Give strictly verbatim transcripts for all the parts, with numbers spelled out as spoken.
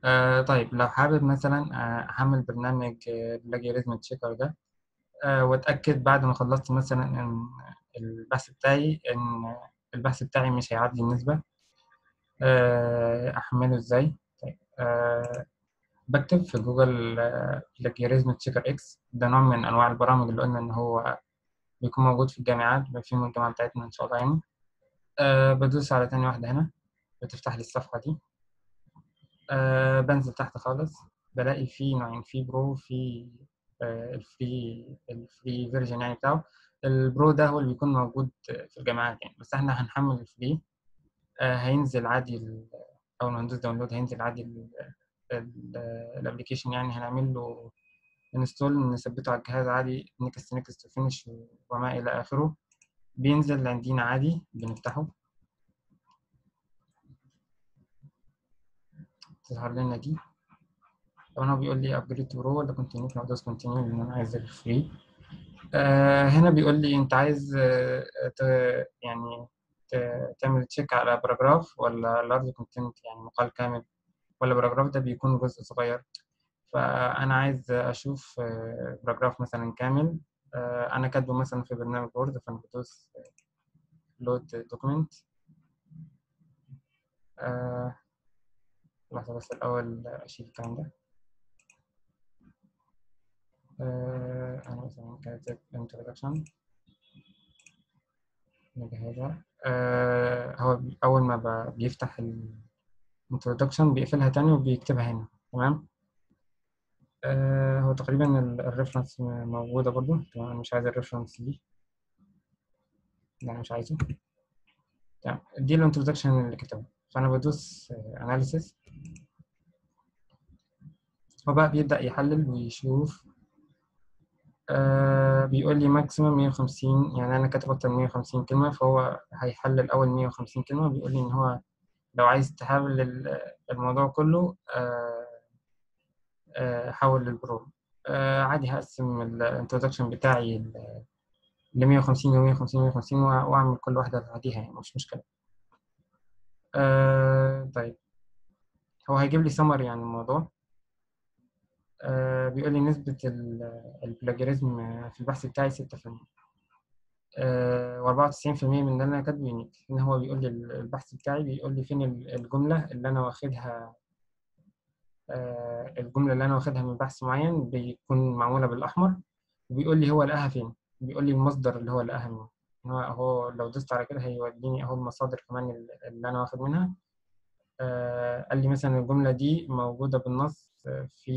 آه طيب لو حابب مثلا آه، أحمل برنامج بلاجيريزم تشيكر ده، آه وأتأكد بعد ما خلصت مثلا إن البحث بتاعي إن البحث بتاعي مش هيعدي النسبة. آه أحمله إزاي؟ طيب آه بكتب في جوجل بلاجيريزم تشيكر إكس. ده نوع من أنواع البرامج اللي قلنا إن هو بيكون موجود في الجامعات، في من الجامعة بتاعتنا إن شاء الله يعني. آه بدوس على تاني واحدة هنا، بتفتح لي الصفحة دي. آه بنزل تحت خالص، بلاقي فيه نوعين، في برو، في آه الفري الفري فيرجن يعني بتاعه. البرو ده هو اللي بيكون موجود في الجامعات يعني، بس احنا هنحمل الفري. آه هينزل عادي ال- أول ما ندوس داونلود هينزل عادي الابلكيشن يعني. هنعمل له انستول، نثبته على الجهاز عادي، نكست نكست فينش وما إلى آخره. بينزل عندنا عادي، بنفتحه تظهر لنا دي. طبعا هو بيقول لي ابجريد تو برو ولا كونتينيو، فبدوس كونتينيو لان انا عايز الفري. آه هنا بيقول لي انت عايز آه ت- يعني ت- تعمل تشيك على باراجراف ولا لارج كونتنت يعني مقال كامل، ولا باراجراف ده بيكون جزء صغير. فانا عايز اشوف آه باراجراف مثلا كامل. آه انا كاتبه مثلا في برنامج وورد، فانا بدوس لود دوكيمنت. آه لحظة بس الأول أشيل الكلام ده. آه أنا مثلا كاتب introduction، نجهزها. آه هو بي- أول ما ب- بيفتح الانترودكشن بيقفلها تاني وبيكتبها هنا. تمام. آه هو تقريبا الريفرنس موجودة برضو. تمام، أنا مش عايز الريفرنس دي، لا أنا مش عايزه. تمام، دي الانترودكشن اللي كتبها. فأنا بدوس أناليسيس. هو بقى بيبدأ يحلل ويشوف. آه بيقول لي ماكسيموم مية وخمسين، يعني أنا كاتب أكتر من مية وخمسين كلمة، فهو هيحلل أول مية وخمسين كلمة. بيقول لي إن هو لو عايز تحول ال- الموضوع كله، آه آه، حول للبرو. آه، عادي هقسم الانترودكشن بتاعي ل مية وخمسين و مية وخمسين و مية وخمسين، واعمل كل واحده لوحديها يعني، مش مشكله. آه، طيب هو هيجيب لي سمري عن الموضوع. آه، بيقول لي نسبه البلاجيريزم في البحث بتاعي ستة في المية. آه، وأربعة وتسعين في المية من اللي انا كاتبه يونيك. ان هو بيقول لي البحث بتاعي بيقول لي فين الجمله اللي انا واخدها. آه، الجمله اللي انا واخدها من بحث معين بيكون معموله بالاحمر، وبيقول لي هو لقاها فين. بيقول لي المصدر اللي هو لقاها منه. هو هو لو دوست على كده هيوديني اهو المصادر كمان اللي انا واخد منها. آه قال لي مثلا الجملة دي موجودة بالنص في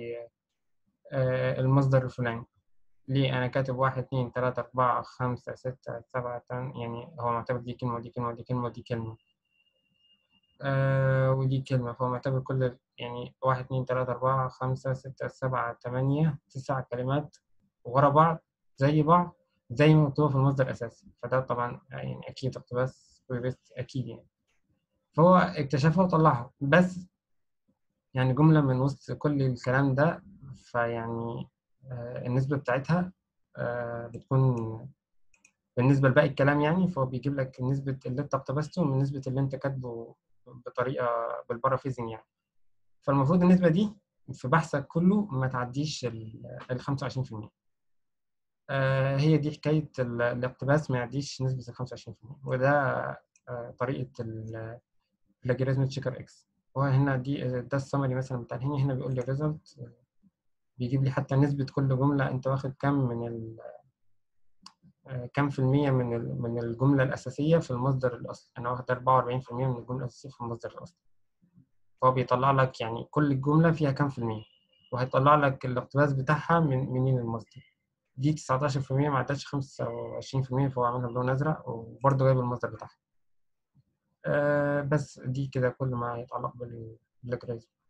آه المصدر الفلاني. ليه أنا كاتب واحد اتنين تلاتة أربعة خمسة ستة سبعة تمانية، يعني هو معتبر دي كلمة ودي كلمة ودي كلمة ودي كلمة آه ودي كلمة. فهو معتبر كل يعني واحد اتنين تلاتة أربعة خمسة ستة سبعة تمانية تسع كلمات ورا بعض زي بعض، زي ما مكتوبة في المصدر الأساسي. فده طبعا يعني أكيد اقتباس بيست أكيد يعني. فهو اكتشفها وطلعها، بس يعني جملة من وسط كل الكلام ده. فيعني آه النسبة بتاعتها آه بتكون بالنسبة لباقي الكلام يعني. فهو بيجيب لك نسبة اللي أنت اقتبسته من نسبة اللي أنت كاتبه بطريقة بالبارافيزنج يعني. فالمفروض النسبة دي في بحثك كله ما تعديش ال خمسة وعشرين في المية. آه هي دي حكاية ال- الاقتباس ما يعديش نسبة ال خمسة وعشرين في المية. وده آه طريقة البلاجيريزم تشيكر اكس. هو هنا دي ده السمري مثلا بتاع هنا. هنا بيقول لي الريزلت، بيجيب لي حتى نسبة كل جملة أنت واخد كام من ال آه، كام في المية من ال- من الجملة الأساسية في المصدر الأصلي. أنا واخد أربعة وأربعين في المية من الجملة الأساسية في المصدر الأصلي. فهو بيطلع لك يعني كل الجملة فيها كام في المية، وهيطلع لك الاقتباس بتاعها من منين المصدر. دي تسعتاشر في المية، ما عدتش خمسة وعشرين في المية، فهو عاملها بلون أزرق وبرضه جايب المصدر بتاعها. أه بس دي كده كل ما يتعلق بالبلاجريزم.